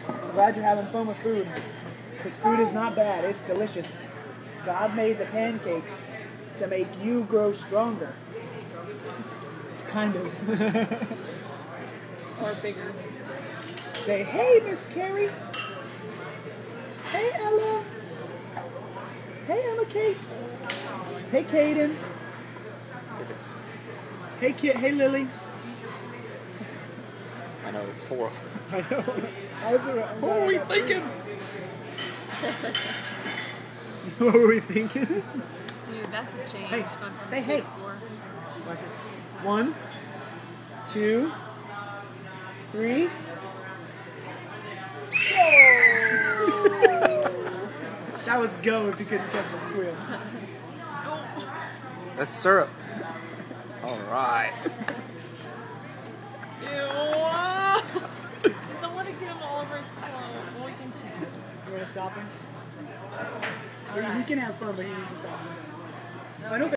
I'm glad you're having fun with food. Because food is not bad, it's delicious. God made the pancakes to make you grow stronger. Kind of. Or bigger. Say, hey, Miss Carrie. Hey, Ella. Hey, Emma Kate. Hey, Caden. Hey, Kit. Hey, Lily. I know, there's 4 of them. I know. What were we thinking? What were we thinking? Dude, that's a change. Hey, Going from say 2 hey. to 4. Watch this. 1, 2, 3. That was go if you couldn't catch the squeal. That's syrup. Alright. Ew. Just don't want to get him all over his clothes. Well, we can check. You want to stop him? He can have fun, but he needs to stop sometimes. I know.